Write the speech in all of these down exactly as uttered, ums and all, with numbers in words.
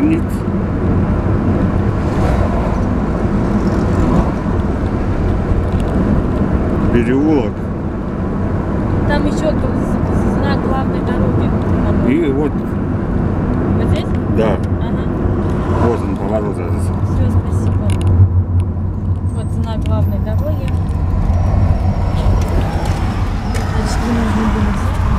Нет. Переулок. Там еще знак главной дороги. И вот. Вот здесь? Да. Ага. Вот он, поворот этот. Все, спасибо. Вот знак главной дороги. Значит, не нужно было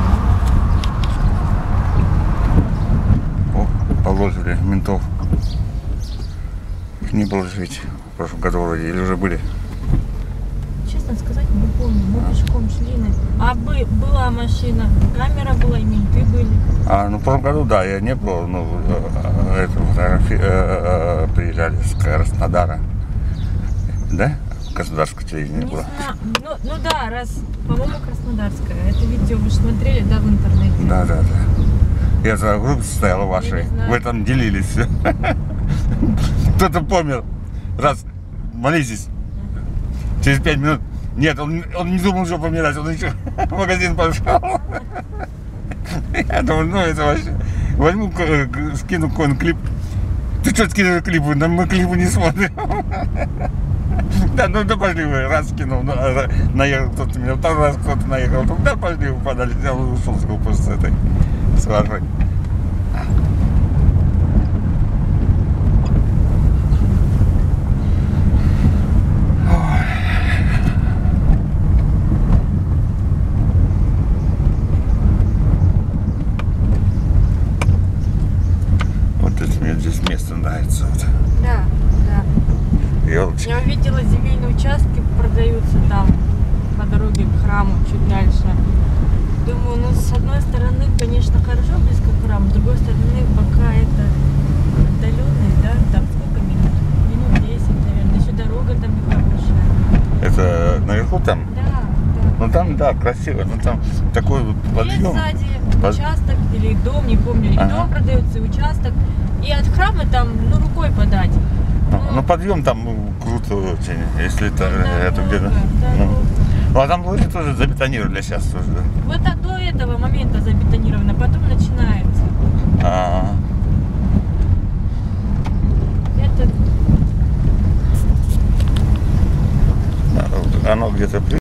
взять. О, положили ментов. Их не было жить в прошлом году вроде, или уже были? Честно сказать, не помню. Мы пешком шли. А бы, была машина, камера была, и менты были. А, ну в прошлом году, да, я не был, ну, это, фотографи... приезжали с Краснодара. Да? Краснодарское телевидение Не было. знаю. Ну, ну да, раз, по-моему, Краснодарское. Это видео вы же смотрели, да, в интернете? Да, да, да. Я за группу состояла вашей. Вы там делились все. Кто-то помер. Раз, молитесь. Через пять минут. Нет, он, он не думал, что помирать. Он еще в магазин пошел. Я думаю, ну это вообще. Возьму, скину какой-нибудь клип. Ты что скидываешь клипы? Мы клипы не смотрим. Да, ну да пошли вы, раз скинул, наехал кто-то меня, второй раз кто-то наехал, да пошли вы подали, я ушел с группы с этой, с вашей. Вот это мне здесь место нравится. Вот. Да, да. Елочки. Я увидела земельные участки продаются там по дороге к храму чуть дальше. Думаю, ну с одной стороны, конечно, хорошо близко к храму, с другой стороны, пока это отдаленный, да, там сколько минут? Минут десять, наверное, еще дорога там нехорошая. Это наверху там? Да, да. Ну там, да, красиво, ну там такой вот подъем. Есть сзади Под... участок или дом, не помню, или Ага. дом продается, и участок. И от храма там, ну, рукой подать. Ну, ну подъем там ну, круто очень, если это, это где-то. Да, Ну. Ну а там вроде тоже забетонировали сейчас тоже. Да? Вот а до этого момента забетонировано, потом начинается. А, Это оно где-то при...